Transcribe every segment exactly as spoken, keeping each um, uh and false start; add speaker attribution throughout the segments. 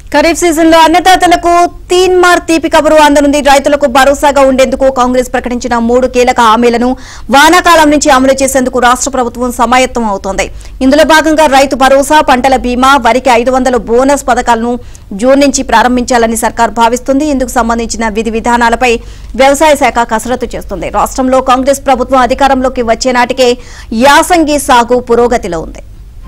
Speaker 1: Kharif season లో అన్నదాతలకు తీన్మార్ తీపి కబురు అందనుంది. రైతులకు భరోసాగా ఉండేందుకు కాంగ్రెస్ ప్రకటించిన మూడు కీలక హామీలను వానాకాలం నుంచి అమలు చేసేందుకు రాష్ట్ర ప్రభుత్వం సమాయత్తం అవుతోంది. ఇందులో భాగంగా రైతు భరోసా, పంటల బీమా, వరికి ఐదు వందల బోనస్ పథకాలను జూన్ నుంచి ప్రారంభించాలని సర్కార్ భావిస్తుంది. ఇందుకు సంబంధించిన విధి విధానాలపై వ్యవసాయ శాఖ కసరత్తు చేస్తుంది. రాష్ట్రంలో కాంగ్రెస్ ప్రభుత్వం అధికారంలోకి వచ్చే నాటికే యాసంగి సాగు పురోగతిలో ఉంది.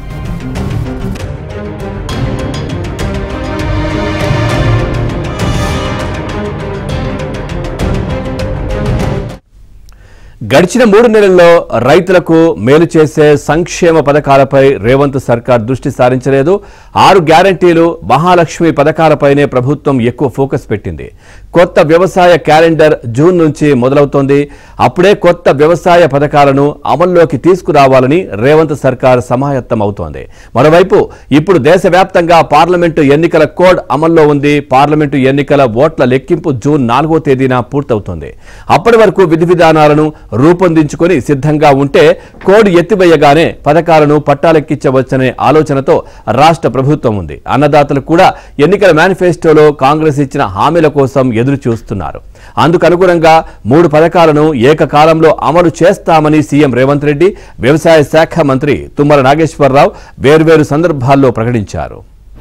Speaker 2: గడిచిన మూడు నెలల్లో రైతులకు మేలు చేసే సంక్షేమ పథకాలపై రేవంత్ సర్కార్ దృష్టి సారించలేదు. ఆరు గ్యారంటీలు, మహాలక్ష్మి పథకాలపైనే ప్రభుత్వం ఎక్కువ ఫోకస్ పెట్టింది. కొత్త వ్యవసాయ క్యాలెండర్ జూన్ నుంచి మొదలవుతోంది. అప్పుడే కొత్త వ్యవసాయ పథకాలను అమల్లోకి తీసుకురావాలని రేవంత్ సర్కార్ సమాయత్తం అవుతోంది. మరోవైపు ఇప్పుడు దేశవ్యాప్తంగా పార్లమెంటు ఎన్నికల కోడ్ అమల్లో ఉంది. పార్లమెంటు ఎన్నికల ఓట్ల లెక్కింపు జూన్ నాలుగో తేదీన పూర్తవుతోంది. అప్పటి వరకు విధి విధానాలను రూపొందించుకొని సిద్ధంగా ఉంటే కోడ్ ఎత్తివేయగానే పథకాలను పట్టాలెక్కించవచ్చనే ఆలోచనతో రాష్ట్ర ప్రభుత్వం ఉంది. అన్నదాతలు కూడా ఎన్నికల మేనిఫెస్టోలో కాంగ్రెస్ ఇచ్చిన హామీల కోసం ఎదురు చూస్తున్నారు. అందుకనుగుణంగా మూడు పథకాలను ఏకకాలంలో అమలు చేస్తామని సీఎం రేవంత్ రెడ్డి, వ్యవసాయ శాఖ మంత్రి తుమ్మల నాగేశ్వరరావు వేర్వేరు సందర్భాల్లో ప్రకటించారు.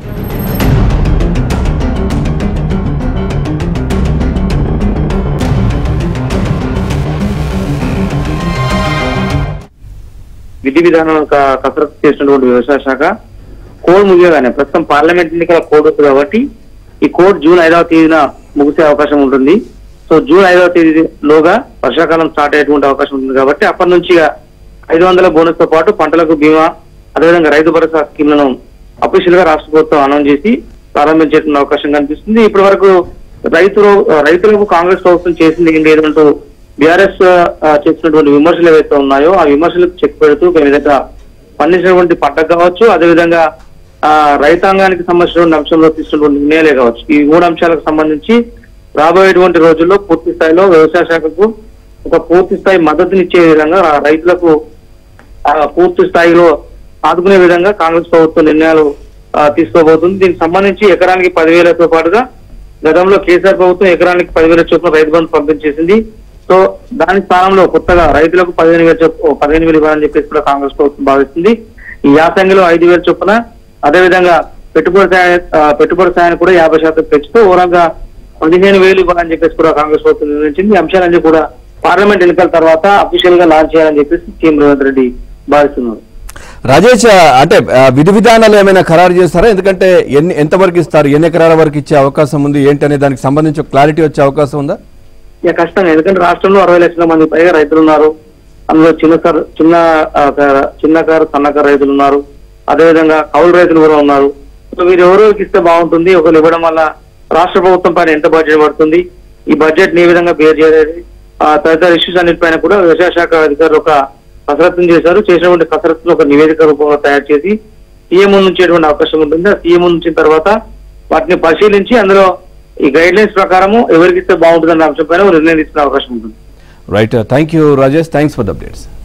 Speaker 3: విధి విధానం కసరత్తు చేసినటువంటి వ్యవసాయ శాఖ కోడ్ ముగియగానే, ప్రస్తుతం పార్లమెంట్ ఎన్నికల కోడ్ ఉంది కాబట్టి ఈ కోడ్ జూన్ ఐదవ తేదీన ముగిసే అవకాశం ఉంటుంది. సో జూన్ ఐదవ తేదీలోగా వర్షాకాలం స్టార్ట్ అయ్యేటువంటి అవకాశం ఉంటుంది కాబట్టి అప్పటి నుంచి ఐదు వందల బోనస్ తో పాటు పంటలకు బీమా, అదేవిధంగా రైతు భరోసా స్కీమ్లను అఫీషియల్ గా రాష్ట్ర ప్రభుత్వం అనౌన్స్ చేసి ప్రారంభించేటువంటి అవకాశం కనిపిస్తుంది. ఇప్పటి వరకు రైతులు రైతులకు కాంగ్రెస్ ప్రభుత్వం చేసింది ఏం లేదంటూ బీఆర్ఎస్ చేసినటువంటి విమర్శలు ఏవైతే ఉన్నాయో ఆ విమర్శలకు చెక్ పెడుతూ విధంగా పండించినటువంటి పంటకు కావచ్చు, అదేవిధంగా ఆ రైతాంగానికి సంబంధించినటువంటి అంశంలో తీసుకున్నటువంటి నిర్ణయాలే కావచ్చు, ఈ మూడు అంశాలకు సంబంధించి రాబోయేటువంటి రోజుల్లో పూర్తి స్థాయిలో వ్యవసాయ శాఖకు ఒక పూర్తి స్థాయి మద్దతునిచ్చే విధంగా రైతులకు పూర్తి స్థాయిలో ఆదుకునే విధంగా కాంగ్రెస్ ప్రభుత్వం నిర్ణయాలు తీసుకోబోతుంది. దీనికి సంబంధించి ఎకరానికి పదివేలతో పాటుగా గతంలో కేసీఆర్ ప్రభుత్వం ఎకరానికి పదివేల చొప్పున రైతు బంధు పంపించేసింది. సో దాని స్థానంలో కొత్తగా రైతులకు పదిహేను వేల చొప్పు పదిహేను వేలు ఇవ్వాలని చెప్పేసి కూడా కాంగ్రెస్ ప్రభుత్వం భావిస్తుంది. ఈ యాసంగిలో ఐదు వేల చొప్పున, అదేవిధంగా పెట్టుబడి సాయ పెట్టుబడి సాయాన్ని కూడా యాభై శాతం పెంచుతూ ఓవరాల్ గా పదిహేను వేలు ఇవ్వాలని చెప్పేసి కూడా కాంగ్రెస్ ప్రభుత్వం నిర్ణయించింది. ఈ అంశాలన్నీ కూడా పార్లమెంట్ ఎన్నికల తర్వాత అఫీషియల్ గా లాంచ్ చేయాలని చెప్పేసి సీఎం రేవంత్ రెడ్డి భావిస్తున్నారు.
Speaker 2: రాజేష్, అంటే విధి విధానాలు ఏమైనా ఖరారు చేస్తారా? ఎందుకంటే ఎన్ని ఎంతవరకు ఇస్తారు, ఎన్ని ఎకరాల వరకు ఇచ్చే అవకాశం ఉంది, ఏంటి అనే దానికి సంబంధించి క్లారిటీ వచ్చే అవకాశం ఉందా?
Speaker 3: ఇక కష్టంగా, ఎందుకంటే రాష్ట్రంలో అరవై లక్షల మంది పైగా రైతులు ఉన్నారు. అందులో చిన్నకారు చిన్న చిన్నకారు సన్నకారు రైతులు ఉన్నారు, అదేవిధంగా కౌలు రైతులు కూడా ఉన్నారు. సో వీరు ఎవరికి ఇస్తే బాగుంటుంది, ఒకరు ఇవ్వడం వల్ల రాష్ట్ర ప్రభుత్వం పైన ఎంత బడ్జెట్ పడుతుంది, ఈ బడ్జెట్ ని ఏ విధంగా బేర్ చేయలేదు, తదితర ఇష్యూస్ అన్నిటిపైన కూడా వ్యవసాయ శాఖ అధికారులు ఒక కసరత్తును చేశారు. చేసినటువంటి కసరత్తును ఒక నివేదిక రూపంలో తయారు చేసి సీఎం ఉంచేటువంటి అవకాశం ఉంటుంది. ఆ సీఎం ఉంచిన తర్వాత వాటిని పరిశీలించి అందులో ఈ గైడ్ లైన్స్ ప్రకారము ఎవరికి ఇస్తే బాగుంటుందన్న అంశం పైన నిర్ణయం తీసుకునే అవకాశం ఉంటుంది.
Speaker 2: Right, thank you Rajesh, thanks for the updates.